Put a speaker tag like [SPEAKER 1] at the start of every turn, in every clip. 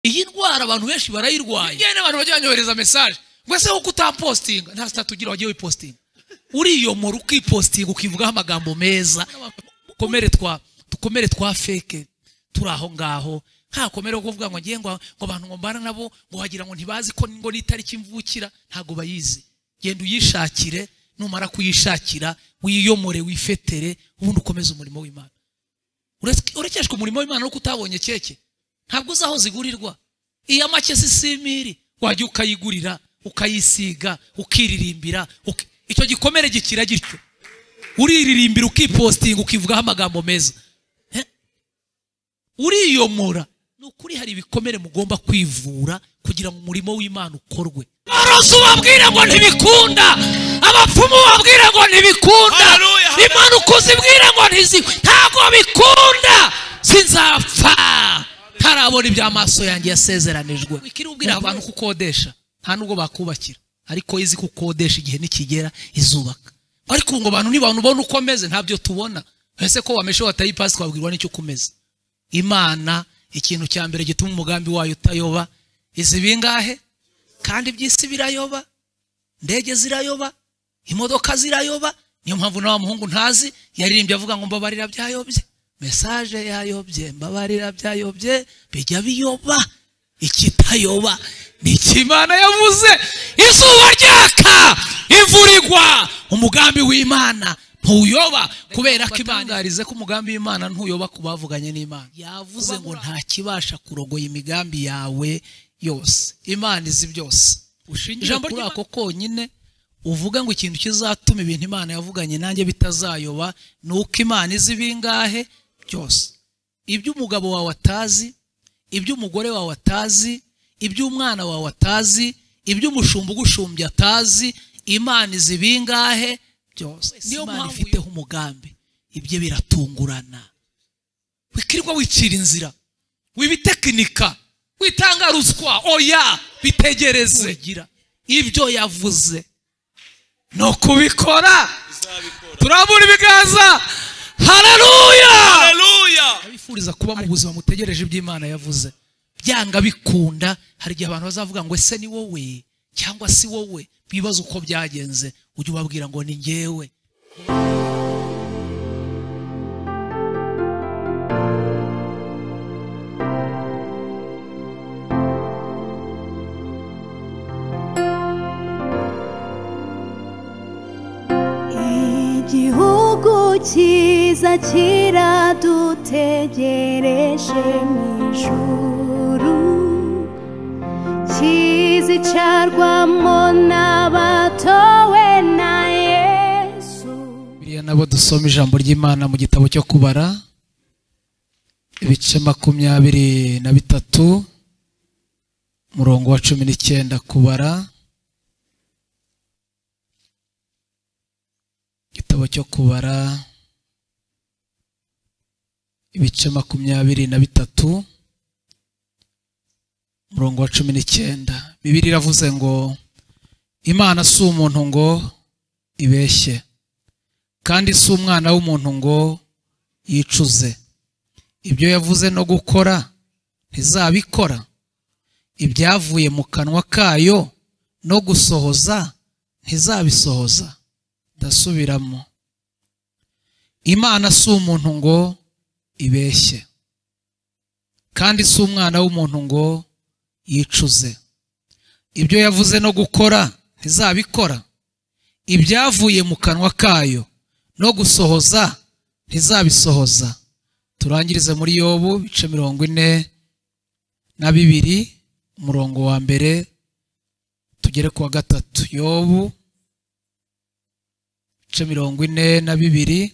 [SPEAKER 1] iyi ndwara abantu benshi barayirwaye. Ngene abantu bajyanyohereza message ngo ese uko utampostinga nta statugira wagiye wipostinga. Uriyomora ukipostinga ukivugaho amagambo meza. Dukomere twa fake turaho ngaho. Nta komere ko kuvuga ngo ngiye ngo abantu ngo mbana nabo ngo wagira ngo ntibazi ko ngo nitariki mvukira ntago bayizi. Genda uyishakire, numara kuyishakira wiyomore wifetere ubundi ukomeza umurimo w'Imana. Urekeshwe umurimo w'Imana no kutabonye keke ntabwo uzaho zigurirwa. Iya make sisimiri wajya ukayigurira ukayisiga ukiririmbira icyo gikomere gikira gityo. Uriririmbira ukipostinga ukivugaho amagambo meza. Uriyomora. Nukuri hari ibikomere mugomba kwivura kugira ngo umurimo w'Imana ukorwe. Abarozi babwire ngo ntibikunda, abapfumu babwire ngo ntibikunda, Imana ukuzibwire ngo ntago bikunda. Sinzapfa ntarabona iby'amaso yanjye yasezeranijwe. Wikiri ubwira abantu kukodesha nta nubwo bakubakira, ariko izi kukodesha igihe nikigera izubaka. Ariko ngo abantu nibantu ubona ukomeze ntabyo tubona. Ese ko wameshe watayi pasi twabwirwa n'icyo kumeze. Imana ikintu cya mbere gituma umugambi wayo utayoba izi bingahe kandi by'isi birayoba, ndege zirayoba, imodoka zirayoba. Niyo mpamvu na muhungu ntazi yaririmbye avuga ngo mbabarira byayobye, message yayobye, mbabarira byayobye, bijya biyoba. Ikitayoba ni Imana yavuze. Izuba ryaka imvura igwa, umugambi w'Imana ntuyoba kubera ko Imana yarize ko umugambi w'Imana ntuyoba kubavuganye n'Imana. Yavuze ngo nta kibasha kurogoya imigambi yawe yose. Imana izi byose. Ushingira kuri ako konyine uvuga ngo ikintu kizatuma ibintu Imana yavuganye nanjye bitazayoba nuko Imana izi bingahe byose. Ibyo umugabo wawe atazi, ibyo umugore wawe atazi, ibyo umwana wawe atazi, ibyo umushumba ugushumbya atazi, Imana izi bingahe byose. Niyo mpamvu ifiteho umugambi. Ibyo biratungurana. Wikirirwa wicira inzira, wibitekinika, witanga ruswa. Oya, bitegereze. Ibyo yavuze no kubikora. Turabura ibiganza. Haleluya, haleluya. Abifuriza kuba mu buzima mutegereje iby'Imana yavuze. Byanga bikunda hari igihe abantu bazavuga ngo ese ni wowe cyangwa si wowe, bibaza uko byagenze, ujye ubabwira ngo ni ngewe.
[SPEAKER 2] Igihugu cyiza kiradutegereje mu ijuru, kizicarwamo n'abatowe na Yesu.
[SPEAKER 1] Biriya nabo dusoma ijambo ry'Imana mu gitabo cyo Kubara ibice 23 murongo wa 19. Kubara igitabo cyo Kubara ibice 23 murongo wa 19. Bibiliya iravuze ngo Imana si umuntu ngo ibeshye, kandi si umwana w'umuntu ngo yicuze. Ibyo yavuze no gukora ntizabikora, ibyavuye mu kanwa kayo no gusohoza ntizabisohoza. Ndasubiramo. Imana si umuntu ngo ibeshye, kandi si umwana w'umuntu ngo yicuze. Ibyo yavuze no gukora ntizabikora, ibyavuye mu kanwa kayo no gusohoza ntizabisohoza. Turangirize muri Yobu bice 42 umurongo wa mbere tugere ku wa 3. Yobu bice 42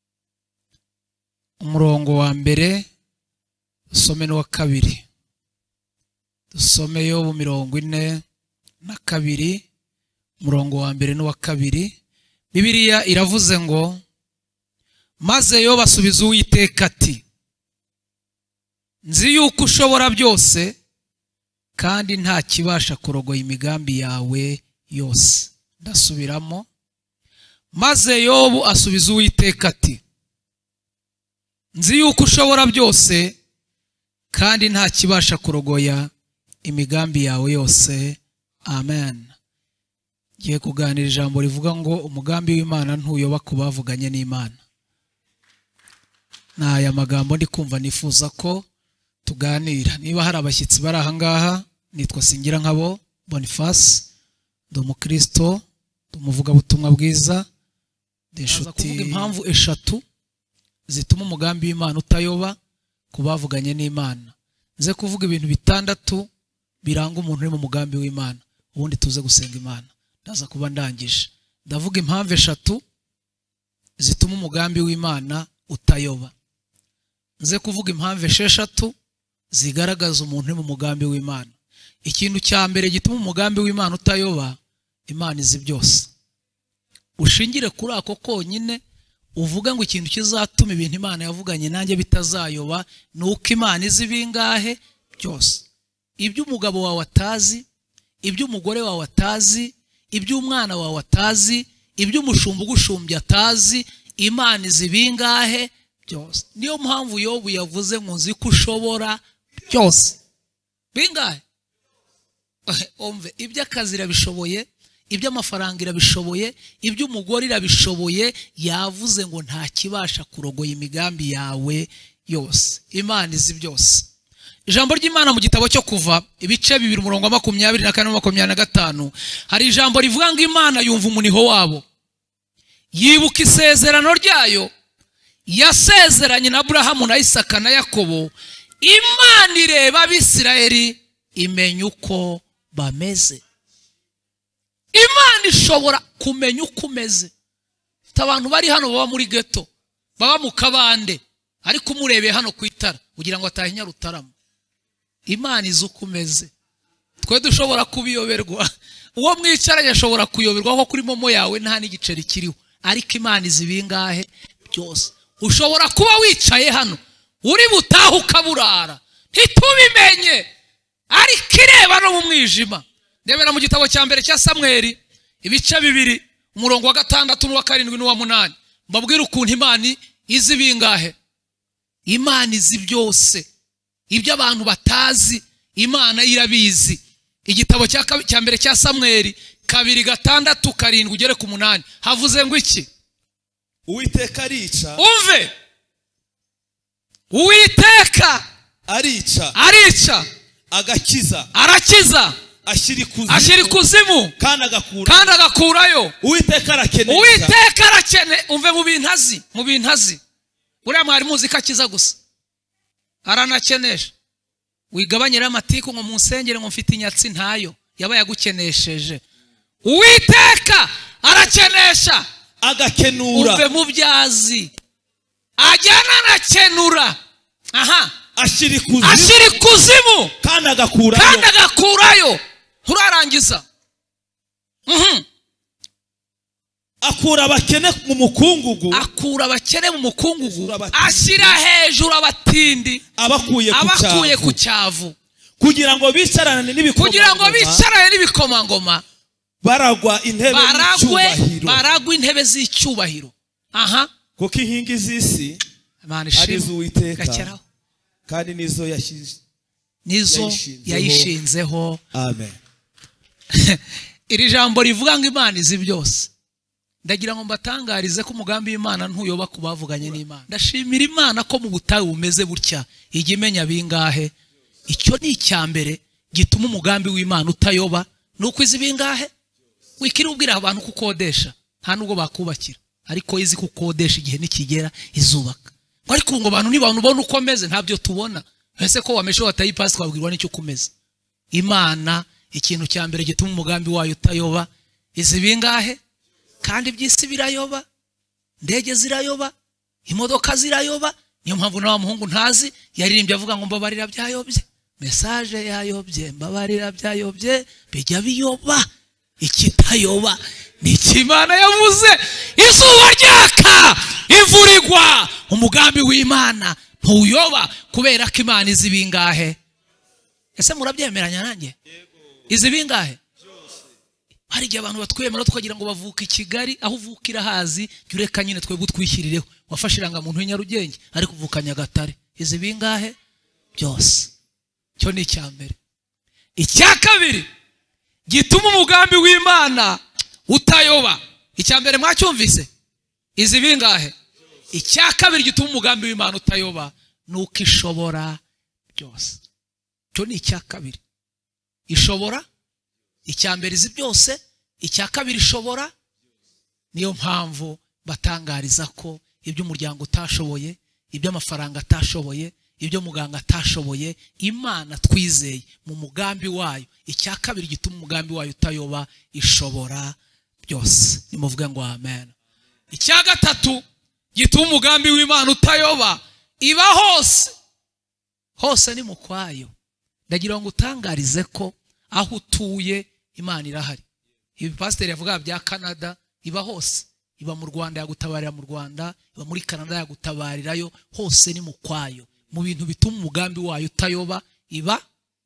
[SPEAKER 1] umurongo wa mbere dusome n'uwa kabiri. Dusome Yobu 42 umurongo wa mbere n'uwa kabiri. Bibiliya iravuze ngo maze Yobu asubiza Uwiteka ati, nzi yuko ushobora byose kandi nta kibasha kurogoya imigambi yawe yose. Ndasubiramo. Maze Yobu asubiza Uwiteka ati, nzi yuko ushobora byose kandi nta kibasha kurogoya imigambi yawe yose. Amen. Ngiye kuganira ijambo rivuga ngo umugambi w'Imana ntuyoba ku bavuganye n'Imana. N'aya magambo ndi kumva nifuza ko tuganira. Niba hari abashyitsi bari aha ngaha, nitwa Singirankabo Boniface, ndi umukristo, tumuvuga butumwa bwiza. Ndashaka kuvuga impamvu eshatu zituma umugambi w'Imana utayoba ku bavuganye n'Imana. Nze kuvuga ibintu bitandatu biranga umuntu uri mu mugambi w'Imana, ubundi tuze gusenga Imana. Ndaza kuba ndangije. Ndavuga impamvu eshatu zituma umugambi w'Imana utayoba. Nze kuvuga impamvu esheshatu zigaragaza umuntu uri mu mugambi w'Imana. Ikintu cya mbere gituma umugambi w'Imana utayoba, Imana izi byose. Ushingire kuri ako konyine uvuga ngo ikintu kizatuma ibintu Imana yavuganye nanjye bitazayoba nuko Imana izi bingahe byose. Ibyo umugabo wawe atazi, ibyo umugore wawe atazi, ibyo umwana wawe atazi, ibyo umushumba ugushumbye atazi, Imana izi bingahe byose. Niyo mpamvu Yobu yavuze ngo nzi ko ushobora byose. Bingahe? Umve, ibyo akazi irabishoboye, ibyo amafaranga irabishoboye, ibyo umugore irabishoboye. Yavuze ngo nta kibasha kurogoya imigambi yawe yose. Imana izi byose. Ijambo ry'Imana mu gitabo cyo Kuva ibice 2:24-25 hari ijambo rivuga ngo Imana yumva umuniho wabo, yibuka isezerano ryayo yasezeranye na Aburahamu na Isaka na Yakobo. Imana ireba Abisirayeli imenya uko bameze. Imana ishobora kumenya uko umeze. Abantu bari hano baba muri ghetto, baba mu kabande, ariko umurebeye hano ku itara ugira ngo atahe Nyarutarama. Imana izi uko umeze. Twe dushobora kubiyoberwa. Uwo mwicaranye ashobora kuyoberwa ko kuri momo yawe nta n'igiceri kiriho, ariko Imana izi bingahe byose. Ushobora kuba wicaye hano uri butaha ukaburara ntitubimenye, ariko ireba no mu mwijima. Ndebera mu gitabo cya mbere cya Samweli ibice 2:6-7-8 mbabwira ukuntu Imana izi bingahe. Imana izi byose. Ibyo abantu batazi Imana irabizi. Igitabo cya mbere cya Samweli 2:6-7 ugere ku 8 havuze ngo iki?
[SPEAKER 3] Uwiteka arica.
[SPEAKER 1] Umve, Uwiteka arica
[SPEAKER 3] agakiza,
[SPEAKER 1] arakiza, ashyira ikuzimu kandi agakurayo. Uwiteka arakene. Umve, mu bintu azi. Uriya mwari muzi ko akiza gusa, aranakenesha. Wigabanyira amatiku ngo munsengere ngo mfite inyatsi ntayo, yaba yagukenesheje. Uwiteka arakenesha
[SPEAKER 3] agakenura.
[SPEAKER 1] Umve, mu byazi ajyana anakenura. Aha, ashyira ikuzimu kandi agakurayo. Nturarangiza.
[SPEAKER 3] Akura abakene mu mukungugu,
[SPEAKER 1] ashyira hejuru abatindi, abakuye ku cyavu,
[SPEAKER 3] kugira ngo bicarane
[SPEAKER 1] n'ibikomangoma, baragwa intebe z'icyubahiro. Aha,
[SPEAKER 3] kuko inkingi z'isi ari iz'Uwiteka kandi nizo
[SPEAKER 1] yayishinzeho.
[SPEAKER 3] Amen.
[SPEAKER 1] Iri jambo rivuga ngo Imana izi byose. Ndagira ngo mbatangarize ko umugambi w'Imana ntuyoba ku bavuganye n'Imana. Ndashimira Imana ko mu butayu bumeze butya ijya imenya bingahe. Icyo ni icya mbere gituma umugambi w'Imana utayoba. Nuko izi bingahe. Wikiri ubwira abantu kukodesha nta nubwo bakubakira, ariko izi kukodesha igihe nikigera izubaka. Ariko ngo abantu nibantu ubona uko ameze ntabyo tubona. Ese ko wameshe watayipasi twabwirwa n'icyo kumeze. Imana ikintu cya mbere gituma umugambi wayo utayoba, izi bingahe. Kandi by'isi birayoba, ndege zirayoba, imodoka zirayoba. Niyo mpamvu na muhungu ntazi yaririmbye avuga ngo mbabarira byayobye, message yayobye, mbabarira byayobye, bijya biyoba. Ikitayoba ni Imana yavuze. Izuba ryaka, imvura igwa, umugambi w'Imana ntuyoba kubera ko Imana izi bingahe. Ese murabyemeranya nanjye? Izi bingahe? Hari igihe abantu batwemera twagira ngo bavuka i Kigali, aho uvukira hazi jureka nyine twe gutwishyirireho. Wafashe irangamuntu y'Inyarugenge ariko uvuka Nyagatare. Izi bingahe? byose. Cyo ni icyambere. Icya kabiri gituma umugambi w'Imana utayoba. Icyambere mwacyumvise? Izi bingahe? Icya kabiri gituma umugambi w'Imana utayoba nuko ishobora byose. Cyo ni icya kabiri. Ishobora. Icyambere izi byose, icya kabiri ishobora. Niyo mpamvu batangariza ko ibyo umuryango utashoboye, ibyo amafaranga atashoboye, ibyo muganga atashoboye, Imana twizeye mu mugambi wayo, icya kabiri gituma umugambi wayo utayoba, ishobora byose. Nimuvuge ngo amen. Icya gatatu gituma umugambi w'Imana utayoba, iba hose. Hose ni mu kwayo. Ndagira ngo utangarize ko aho utuye Imana irahari. Ibi pasiteri yavuga bya Canada, iba hose. Iba mu Rwanda yagutabarira mu Rwanda, iba muri Canada yagutabarirayo, hose ni mu kwayo. Mu bintu bituma umugambi wayo utayoba, iba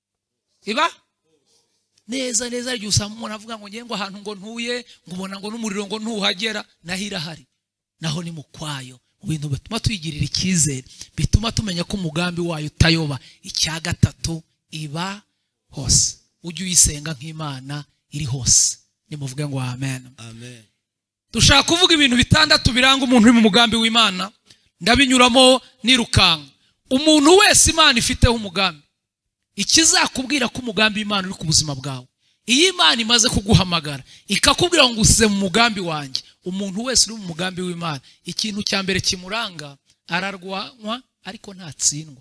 [SPEAKER 1] neza neza. Igihe usanga umuntu avuga ngo ngiye ngo ahantu ngo ntuye, ngo ubona ngo n'umuriro ngo ntuhagera, naho irahari. Naho ni mu kwayo. Mu bintu bituma twigirira icyizere, bituma tumenya ko umugambi wayo utayoba. Icya gatatu, iba hose. Ujye uyisenga nk'Imana iri hose. Nimuvuge ngo amen.
[SPEAKER 3] Amen.
[SPEAKER 1] Dushaka kuvuga ibintu bitandatu biranga umuntu uri mu mugambi w'Imana. Ndabinyuramo nirukanga. Umuntu wese Imana ifiteho umugambi. Ikizakubwira ko umugambi w'Imana uri ku buzima bwawe, iyo Imana imaze kuguhamagara ikakubwira ngo usize mu mugambi wanjye, umuntu wese uri mu mugambi w'Imana, ikintu cya mbere kimuranga, ararwanywa ariko ntatsindwa.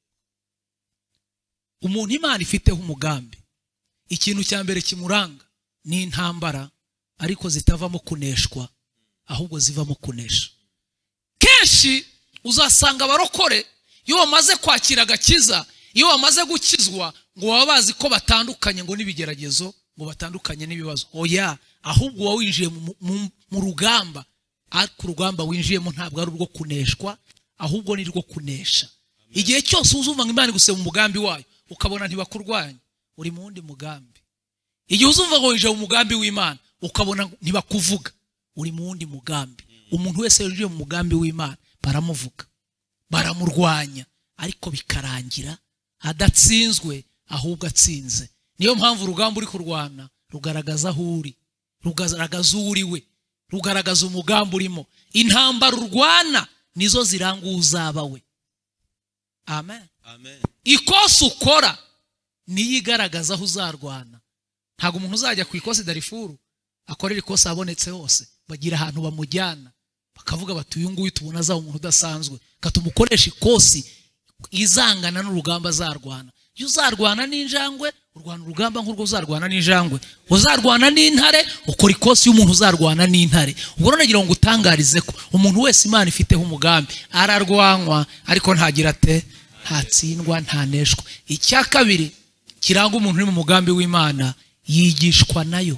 [SPEAKER 1] Umuntu Imana ifiteho umugambi, ikintu cya mbere kimuranga ni intambara, ariko zitavamo kuneshwa, ahubwo zivamo kunesha. Kenshi uzasanga abarokore iyo bamaze kwakira agakiza, iyo bamaze gukizwa, ngo baba bazi ko batandukanye ngo n'ibigeragezo, ngo batandukanye n'ibibazo. Oya, ahubwo wawinjiye mu rugamba, ariko urugamba winjiyemo ntabwo ari urwo kuneshwa, ahubwo ni rwo kunesha. Igihe cyose uzumva ngo Imana igusaba mu mugambi wayo ukabona ntibakurwanya, uri mu wundi mugambi. Igihe uzumva ngo winjiye mu mugambi w'Imana ukabona ntibakuvuga, uri mu wundi mugambi. Umuntu wese winjiye mu mugambi w'Imana baramuvuga, baramurwanya, ariko bikarangira adatsinzwe, ahubwo atsinze. Niyo mpamvu urugamba uri kurwana rugaragaza aho uri, rugaragaza uwo uri we, rugaragaza umugambi urimo. Intambara urwana nizo ziranga uzaba we. Amen.
[SPEAKER 3] Amen.
[SPEAKER 1] Ikosa ukora niyo igaragaza aho uzarwana. Ntabwo umuntu uzajya ku ikosi Darifuru akorera ikosa abonetse hose, bagira ahantu bamujyana bakavuga bati uyu nguyu tubona azaba umuntu udasanzwe, katumukoresha ikosi izangana n'urugamba azarwana. Iyo uzarwana n'injangwe urwana urugamba nk'urwo uzarwana n'injangwe, uzarwana n'intare ukora ikosi y'umuntu uzarwana n'intare. Ubwo nagira ngo utangarize ko umuntu wese Imana ifiteho umugambi ararwanywa, ariko ntagira ate, ntatsindwa, ntaneshwa. Icya kabiri kiranga umuntu uri mu mugambi w'Imana, yigishwa nayo.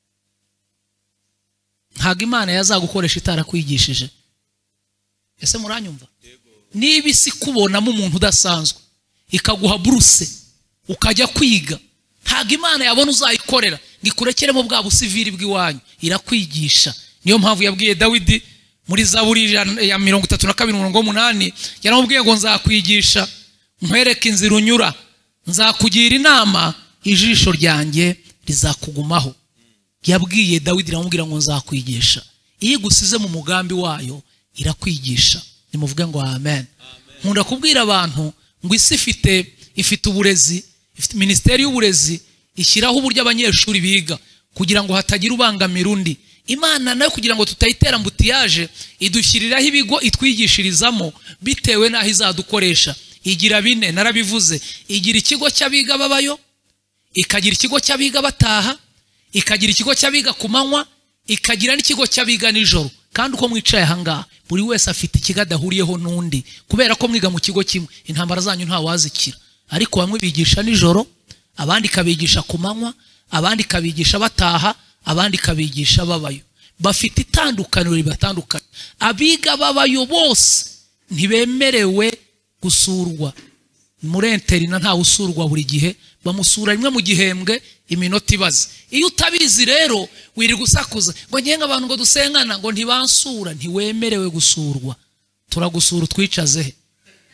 [SPEAKER 1] Ntabwo Imana yazagukoresha itarakwigishije. Ese muranyumva? Niba isi kubonamo umuntu udasanzwe ikaguha buruse ukajya kwiga, ntabwo Imana yabona uzayikorera ngo ikurekeremo bwa busiviri bw'iwanyu, irakwigisha. Niyo mpamvu yabwiye Dawidi muri Zaburi ya 32:8, yaramubwiye ngo nzakwigisha nkwereke inzira unyura, nzakugira inama, ijisho ryanjye rizakugumaho. Yabwiye Dawidi aramubwira ngo nzakwigisha. Iyo gusize mu mugambi wayo irakwigisha. Nimuvuge ngo amen. Nkunda kubwira abantu ngo isi ifite uburezi, ifite ministeri y'uburezi, ishyiraho uburyo abanyeshuri biga kugira ngo hatagira ubangamira undi. Imana nayo kugira ngo tutayitera mbutiyaje idushyiriraho ibigo itwigishirizamo bitewe n'aho izadukoresha. Igira bine narabivuze, igira ikigo cy'abiga babayo, ikagira ikigo cy'abiga bataha, ikagira ikigo cy'abiga ku manywa, ikagira n'ikigo cy'abiga nijoro. Kandi uko mwicaye ahangaha buri wese afite ikigo adahuriyeho n'undi, kubera ko mwiga mu kigo kimwe. Intambara zanyu nta wazikira, ariko bamwe bigisha nijoro, abandi kabigisha ku manywa, abandi kabigisha bataha, abandi kabigisha babayo. Bafite itandukaniro ribatandukanye. Abiga babayo bose ntibemerewe gusurwa. Muri interina nta usurwa buri gihe, bamusura rimwe mu gihembwe iminota ibaze. Iyo utabizi rero wiri gusakuza ngo ngenga abantu ngo dusengana ngo ntibansura, ntiwemerewe gusurwa. Turagusura utwicaze he?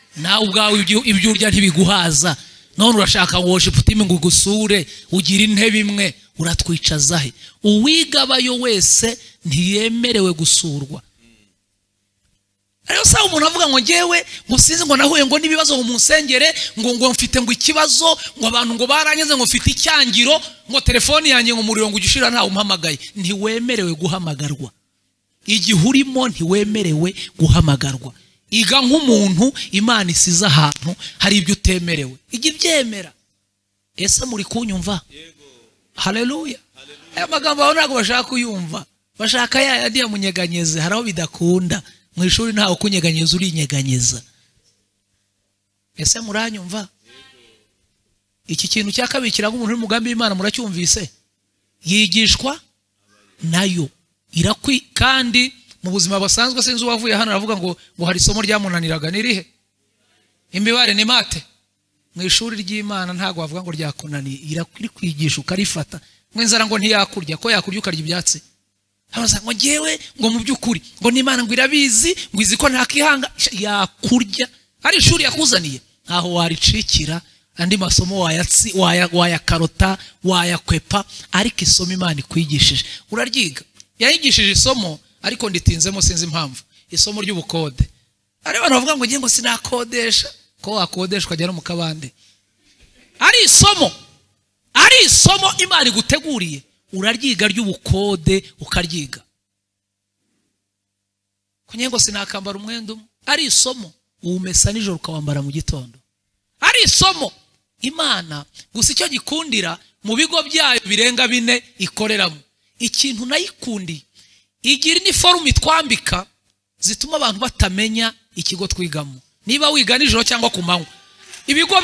[SPEAKER 1] nawe ubwawe ibyo urya ntibiguhaza none urashaka ngo worship team ngo ugusure ugira intebe imwe uratwicaza he? Uwigabayo wese ntiyemerewe gusurwa. Ariyo sawa umuntu avuga ngo ngewe ngo sinzi ngo nahuye ngo nibibazo mu nsengere ngo mfite ngo ikibazo ngo abantu ngo baranyeze ngo mfite icyangiro ngo telefone yanjye ngo umuriro ngo ugishira nta umpamagaye. Ntiwemerewe guhamagarwa. Igihe urimo ntiwemerewe guhamagarwa. Iga nk'umuntu Imana isize ahantu hari ibyo utemerewe. Igi byemera. Ese muri kunyumva? Yego. Haleluya. Aya magambo aho ntago bashaka kuyumva. Bashaka yandi yamunyeganyeze haraho bidakunda. Mu ishuri ntaho kunyeganyeza urinyeganyeza. Ese muranyumva? Iki kintu cya kabiri kiranga umuntu n'umugambi w'Imana muracyumvise? Yigishwa nayo irakwi kandi mu buzima basanzwe sinzi uwavuye hano aravuga ngo hari isomo ryamunaniraga nirihe? Imbibare ni mate. Mu ishuri ry'Imana ntago bavuga ngo ryakunaniye, irakwiri kwigisha ukarifata. Mwenzara ngo ntiyakurya ko yakurya ukarya ibyatsi. Habaza ngo ngewe ngo mu byukuri ngo n'Imana ngo irabizi ngo izi ko ntakihanga yakurya. Ari ishuri yakuzaniye ntaho waricikira andi masomo wayakarota wayakwepa ariko isomo Imana ikwigishije uraryiga. Yayigishije isomo ariko nditinzemo sinzi impamvu. Isomo ry'ubukode. Ari abantu bavuga ngo ngiye ngo sinakodesha ko wakodeshwa ajya no mu kabande. Ari isomo Imana iguteguriye uraryiga ry'ubukode ukaryiga. Kunye ngo sinakambara umwenda ari isomo uwumesa nijoro ukawambara mu gitondo. Ari isomo Imana gusa icyo gikundira mu bigo byayo birenga 4 ikoreramo. Ikintu nayikundi igira ni forum twambika zituma abantu batamenya ikigo twigamo. Niba wiga nijoro cyangwa ku manywa. Ibigo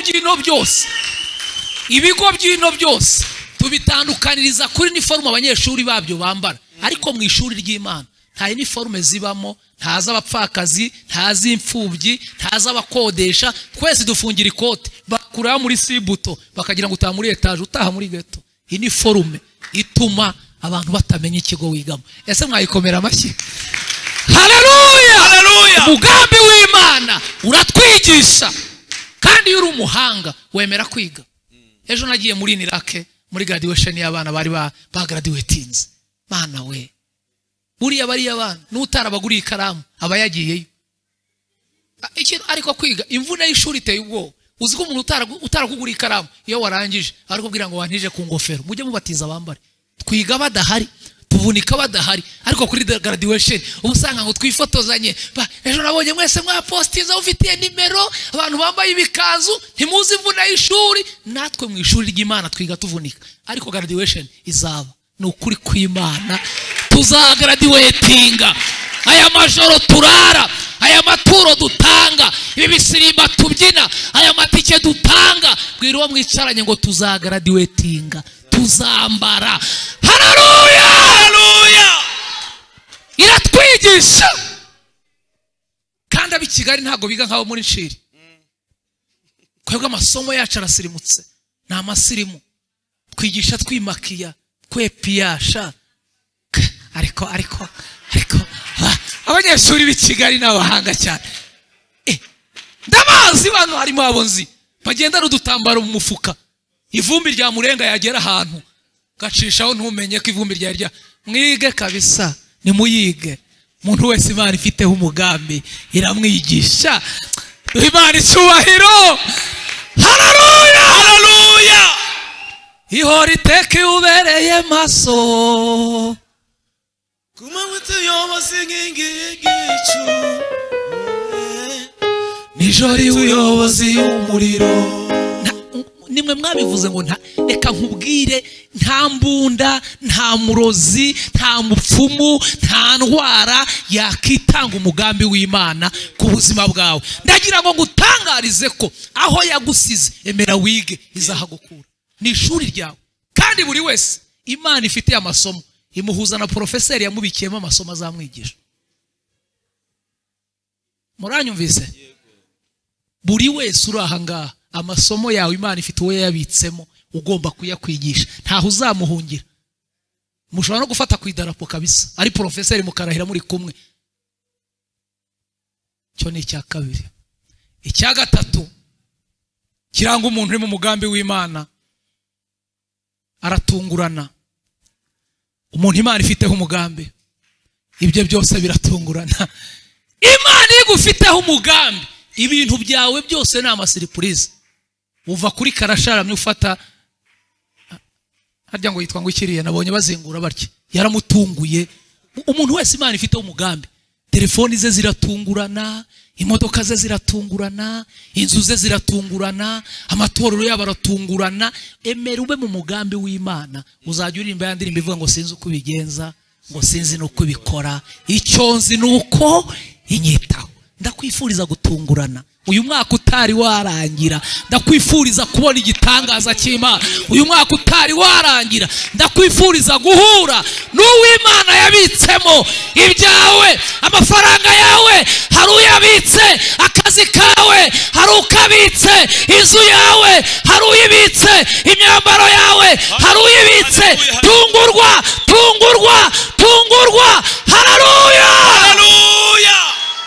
[SPEAKER 1] by'ino byose tubitandukaniriza kuri ni forum abanyeshuri babyo bambara. Ariko mu ishuri ry'Imana nta ni forum zibamo, ntaza abapfakazi, ntaza imfubyi, ntaza abakodesha, twese dufungira ikote bakura muri sibuto bakagira ngo utaha muri etage utaha muri ghetto. Iyi ni forum ituma abantu batamenya ikigo wigamo. Ese mwayikomera amashyi? Haleluya! Haleluya! Umugambi w'Imana uratwigisha kandi uri umuhanga wemera kwiga. Ejo nagiye muri Nirake muri graduation y'abana bari ba graduatinze. Mana we. Buriya bari abana n'utarabaguriye ikaramu abayagiyeyo. Iki ariko kwiga imvune y'ishuri iteye ubwo. Uziko umuntu utarakuguriye ikaramu iyo warangije ariko kubwira ngo wantije ku ngofero mujye mubatiza abambare. Twiga badahari tuvunika badahari ariko kuri graduation ubusanga ngo twifotozanye. Ejo nabonye mwese mwapostiza ufitiye nimero abantu bambaye ibikanzu ntimuzi imvune y'ishuri. Natwe mu ishuri ry'Imana twiga tuvunika ariko graduation izaba ni ukuri kw'Imana tuzagraduatinga. Aya majoro turara, aya maturo dutanga, ibi bisirimba tubyina, aya matike dutanga, bwira uwo mwicaranye ngo tuzagraduatinga, tuzambara. Haleluya! Haleluya! Iratwigisha. Kandi abi Kigali ntago biga nkaho muri nshiri. Kwebwe amasomo yacu arasirimutse. Na amasirimu. Twigisha twimakiya, kwepiyasha. Ariko abanyeshuri b'i Kigali n'abahanga cyane. Ndabazi bano harimo abonzi bagenda n'udutambaro mu mufuka. Ivumbi rya murenga yagera ahantu gacishaho ntumenye ko ivumbi rya mwige kabisa ni muyige. Umuntu wese Imana ifiteho umugambi iramwigisha. Imana icyubahiro. Haleluya! Haleluya! Ihora iteka ubereye maso.
[SPEAKER 3] Kumamute yobozi ngingigicu.
[SPEAKER 1] Nijori uyobozi umuriro. Nimwe mwabivuze ngo reka nkubwire nta mbunda, nta murozi, nta mupfumu, nta ndwara yakitanga umugambi w'Imana ku buzima bwawe. Ndagira ngo ngutangarize ko aho yagusize emera wige izahagukura. Ni ishuri ryawe. Kandi buri wese Imana ifite amasomo imuhuza na professeur yamubikiyemo amasomo azamwigisha. Muranyumvise? Buri wese uri ahangaha amasomo yawe Imana ifite uwo yabitsemo ugomba kuyakwigisha. Ntaho uzamuhungira. Mushobora no gufata ku idarapo kabisa ari professeur mukarahira muri kumwe. Cyo ni cya kabiri. icya gatatu kiranga umuntu uri mu mugambi w'Imana, aratungurana. Umuntu Imana ifiteho umugambi, ibyo byose biratungurana. Imana igufiteho umugambi, ibintu byawe byose ni amasiripurize. Uva kuri karasharamye ufata harya ngo yitwa ngo ikiriye, nabonye bazengura barya, yaramutunguye. Umuntu wese Imana ifiteho umugambi, telefoni ze ziratungurana, imodoka ze ziratungurana, inzu ze ziratungurana, amatorero yabo aratungurana. Emera ube mu mugambi w'Imana, uzajya uririmba yandirimba ivuga ngo sinzi uko bigenza, ngo sinzi nuko bikora, icyo nzi nuko inyitaho. Ndakwifuriza gutungurana. Uyu mwaka utari warangira, ndakwifuriza kubona igitangaza cy'Imana. Uyu mwaka utari warangira, ndakwifuriza guhura n'uw'Imana yabitsemo ibyawe. Amafaranga yawe hari uyabitse, akazi kawe hari ukabitse, inzu yawe hari uyibitse, imyambaro yawe hari uyibitse. Tungurwa, tungurwa, tungurwa. Haleluya,
[SPEAKER 3] haleluya.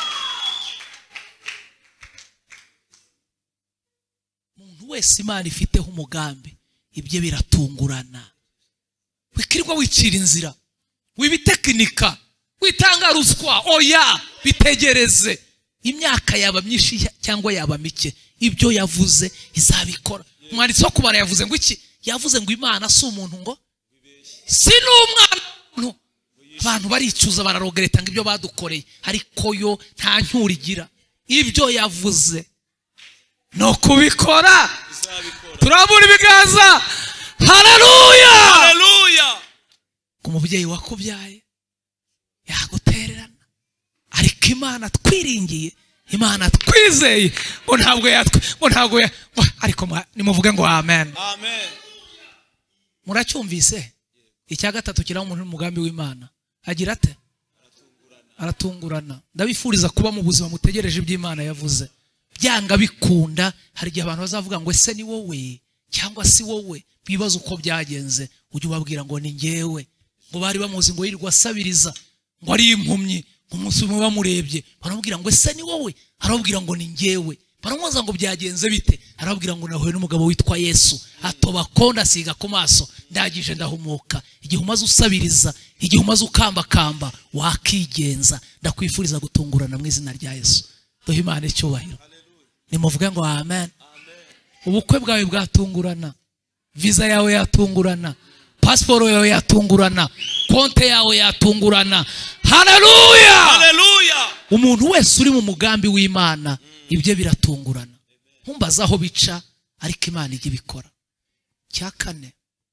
[SPEAKER 1] Wese Imana ifiteho umugambi, ibyo biratungurana. Wikirirwa wicira inzira, wibitekinika, witanga ruswa, oya, bitegereze. Imyaka yaba myinshi cyangwa yaba mike, ibyo yavuze izabikora. Umwanditsi wo kubara yavuze ngo iki? Yavuze ngo Imana si umuntu ngo si n'umwana. Abantu baricuza bararogereta ngo ibyo badukoreye, ariko yo nta ncyurigira. Ibyo yavuze no kubikora. Turabura ibiganza. Haleluya,
[SPEAKER 3] haleluya.
[SPEAKER 1] Umubyeyi wakubyaye yagutererana, ariko Imana twiringiye, Imana twizeye ngo ntabwo ariko nimuvuge ngo amen.
[SPEAKER 3] Amen.
[SPEAKER 1] Muracyumvise? Icya gatatu kiranga umuntu mu mugambi w'Imana, agira ate? Aratungurana. Ndabifuriza kuba mu buzima mutegereje iby'Imana yavuze. Byanga bikunda, hari igihe abantu bazavuga ngo ese ni wowe cyangwa si wowe, bibaza uko byagenze. Ujye ubabwira ngo ni ngewe. Ngo bari bamuzi ngo yirirwa asabiriza, ngo ari impumyi, ngo umunsi umwe bamurebye baramubwira ngo ese ni wowe, arababwira ngo ni ngewe. Baramubaza ngo byagenze bite, arababwira ngo nahuye n'umugabo witwa Yesu, atoba konda asiga ku maso, ndagije ndahumuka. Igihe umaze usabiriza, igihe umaze ukambakamba, wakigenza. Ndakwifuriza gutungurana mu izina rya Yesu. Duhe Imana icyubahiro. Nimuvuge ngo amen. Ubukwe bwawe bwatungurana, visa yawe yatungurana, passport yawe yatungurana, konte yawe yatungurana. Haleluya,
[SPEAKER 3] haleluya.
[SPEAKER 1] Umuntu wese uri mu mugambi w'Imana, ibyo biratungurana. Ntumbaza aho bica, ariko Imana ijya ibikora. Cya kane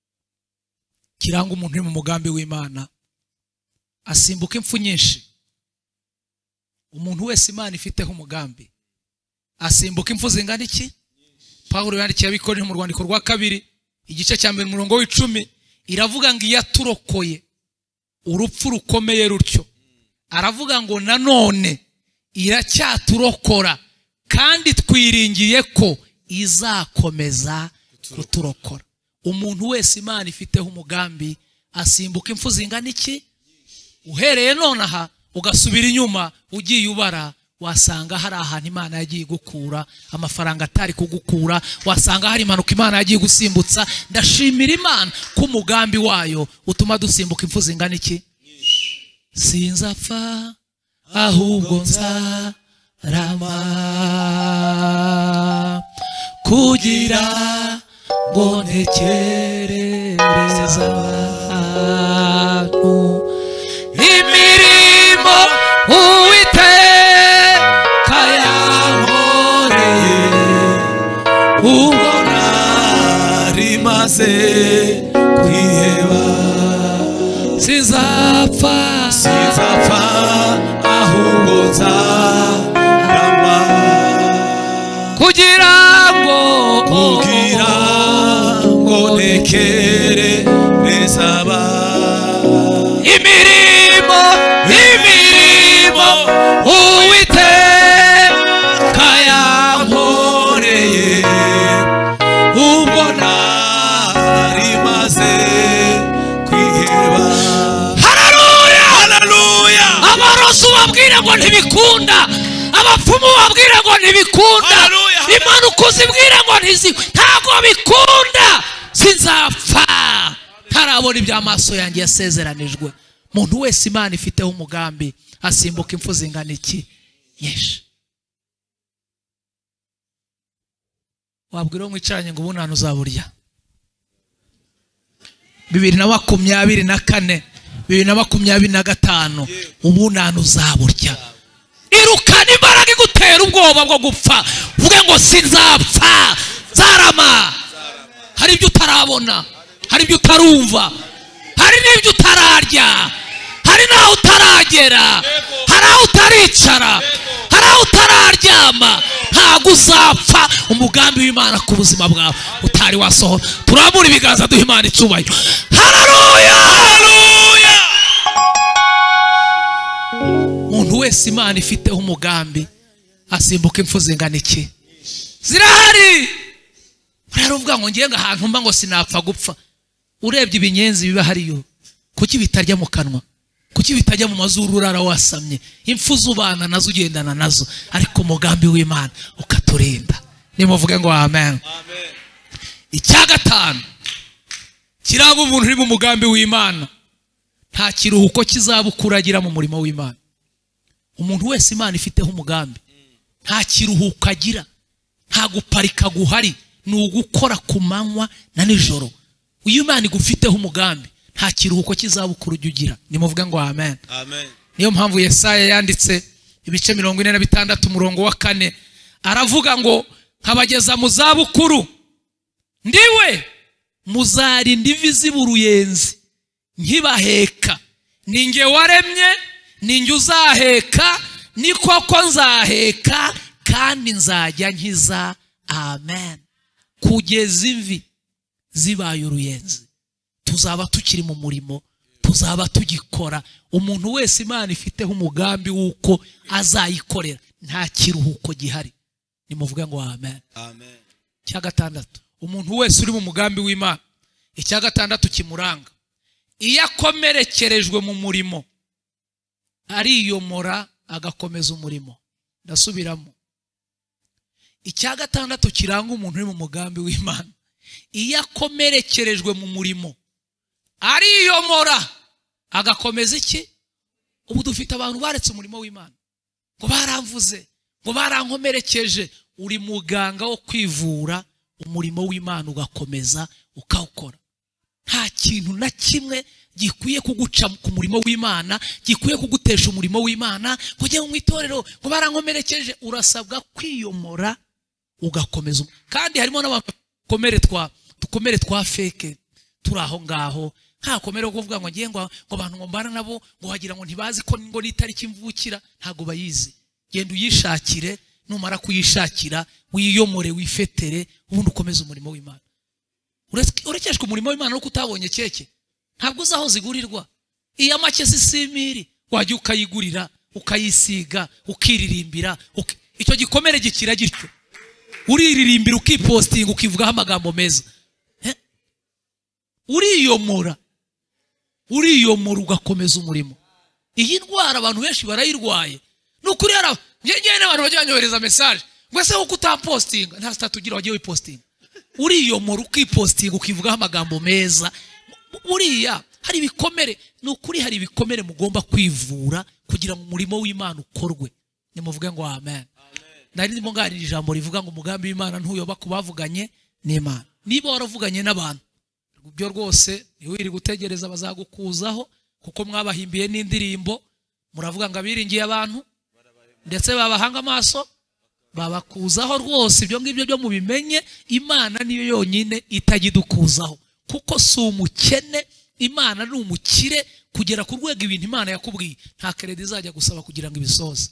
[SPEAKER 1] kiranga umuntu uri mu mugambi w'Imana, asimbuka impfu nyinshi. Umuntu wese Imana ifiteho umugambi asimbuka impfu zingana iki? Pawulo yandikiye Abikorintho mu rwandiko rwa 2 igice cya mbere umurongo w'10, iravuga ngo yaturokoye urupfu rukomeye rutyo, aravuga ngo nanone iracyaturokora, kandi twiringiye ko izakomeza kuturokora. Umuntu wese Imana ifiteho umugambi asimbuka impfu zingana iki? Uhereye nonaha ugasubira inyuma, ugiye ubara, wasanga hari ahantu Imana yagiye gukura amafaranga atari kugukura, wasanga hari impanuka Imana yagiye gusimbutsa. Ndashimira Imana ko umugambi wayo utuma dusimbuka impfu zingana iki? Sinzapfa ahubwo nzarama, kugira ngo ntekerereze abantu imirimo Uwiteka yankoreye, ubwo narimaze kwiheba. Sinzapfa
[SPEAKER 3] ahubwo nzarama,
[SPEAKER 1] kugira ngo
[SPEAKER 3] ntekerereze abantu
[SPEAKER 1] imirimo Uwiteka yankoreye,
[SPEAKER 3] ubwo narimaze kwiheba.
[SPEAKER 1] Haleluya,
[SPEAKER 3] haleluya.
[SPEAKER 1] Abarozi ubabwire ngo ntibikunda, abapfumu babwire ngo ntibikunda, impanuka uzibwire ngo ntabwo bikunda, sinzapfa ntarabona iby'amaso yanjye yasezeranijwe. Umuntu wese Imana ifiteho umugambi asimbuka impfu zingana iki? Yesu. Wabwira mwicaranye ngo ubunani uzaburya 2024 2025 ubunani uzaburya. Irukana imbaraga igutera ubwoba bwo gupfa, uvuge ngo sinzapfa, zarama. Hari ibyo utarabona, hari ibyo utarumva, hari n'ibyo utararya, hari n'aho utaragera, hari aho utaricara, hari aho utararyama. Ntabwo uzapfa. Umugambi w'Imana ku buzima bwawe utari wasohora. Turambura ibiganza duha Imana icyubahiro. Haleluya, haleluya. Umuntu wese Imana ifiteho umugambi asimbuka impfu zingana iki? Zirahari. Uravuga ngo ngiye ahantu mba ngo sinapfa gupfa. Urebye ibinyenzi biba hariyo, kuki bitarya mu kanwa? Kuki bitajya mu mazuru urara wasamye? Impfu z'ubana nazo ugendana nazo, ariko umugambi w'Imana ukaturinda. Nimuvuge ngo amen. Amen. Icya gatanu kiranga umuntu uri mu mugambi w'Imana, nta kiruhuko kizabukuragira mu murimo w'Imana. Umuntu wese Imana ifiteho umugambi nta kiruhuko agira, nta guparika guhari, ni ugukora ku manywa na nijoro. Uyu Imana igufiteho umugambi nta kiruhuko kizabukuru ujya ugira. Nimuvuge ngo amen. Amen. Niyo mpamvu Yesaya yanditse ibice 46 umurongo wa 4 aravuga ngo nkabageza mu zabukuru, ndiwe muzarinda imvi z'uruyenzi nkibaheka, ninge waremye, ninge uzaheka, ni koko nzaheka kandi nzajya nkiza. Amen. Kugeza imvi zibaye uruyenzi, tuzaba tukiri mu murimo, tuzaba tugikora. Umuntu wese Imana ifiteho umugambi w'uko azayikorera nta kiruhuko gihari. Nimuvuge ngo amen. Amen. Icya gatandatu, umuntu wese uri mu mugambi w'Imana, icya gatandatu kimuranga, iyo akomerekerejwe mu murimo ariyomora agakomeza umurimo. Ndasubiramo, icya gatandatu kiranga umuntu uri mu mugambi w'Imana, iyo akomerekerejwe mu murimo ariyomora agakomeza iki? Ubu dufite abantu baretse umurimo w'Imana ngo baramvuze, ngo barankomerekeje. Uri muganga wo kwivura, umurimo w'Imana ugakomeza ukawukora. Nta kintu na kimwe gikwiye kuguca ku murimo w'Imana, gikwiye kugutesha umurimo w'Imana. Kujya mu itorero ngo barankomerekeje, urasabwa kwiyomora ugakomeza. Kandi harimo n'abantu dukomere twa fake turi aho ngaho, nta komere kuvuga ngo ngiye ngo abantu ngo mbana nabo ngo wagira ngo ntibazi ko ngo n'itariki mvukira, ntago bayizi. Genda uyishakire, numara kuyishakira wiyomore, wifetere, ubundi ukomeza umurimo w'Imana. Urekeshwe umurimo w'Imana no kutabonye keke, ntabwo uzaho zigurirwa. Iya make sisimiri wajya ukayigurira, ukayisiga, ukiririmbira, icyo gikomere gikira gityo. Uriririmbira, ukipostinga, ukivugaho amagambo meza. Uriyomora ugakomeza umurimo. Iyi ndwara abantu benshi barayirwaye. Nukuri ara ngenge n'abantu bajyanyohereza message ngo ese uko utapostinga nta stat ugira wagiye wipostinga. Uriyomora, ukipostinga, ukivugaho amagambo meza. Uriya hari ibikomere, nukuri hari ibikomere mugomba kwivura kugira ngo umurimo w'Imana ukorwe. Nimuvuge ngo amen. Nari ndimo ngarira ijambo rivuga ngo umugambi w'Imana ntuyoba kubavuganye n'Imana. Niba waravuganye n'abantu byo rwose niwiri gutegereza bazagukuzaho, kuko mwabahimbiye n'indirimbo muravuga ngo abiringiye abantu ndetse babahanga amaso babakuzaho. Rwose ibyo ngibyo byo mubimenye, Imana niyo yonyine itagidukuzaho, kuko si umukene. Imana ni umukire kugera ku rwego ibintu Imana yakubwiye nta credit izajya gusaba kugira ngo ibisoze.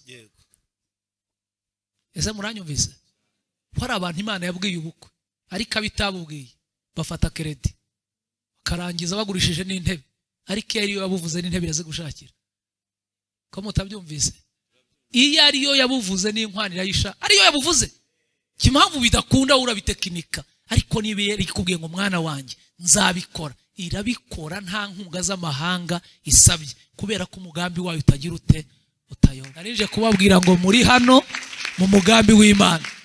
[SPEAKER 1] Ese muranyumvise? Hari abantu Imana yabwiye ubukwe ariko abitabubwiye bafata credit karangiza bagurishije n'intebe, ariko iyo yabuvuze n'intebe iraze gushakira. Ko mutabyumvise? Iyo ariyo yabuvuze n'inkwanira yisha, ariyo yabuvuze. Kimpamvu bidakunda urabitekinika, ariko niba yari kubwiye ngo mwana wanjye nzabikora, irabikora nta nkunga z'amahanga isabye, kubera ko umugambi wayo utagira ute utayobora. Narije kubabwira ngo muri hano mu mugambi w'Imana.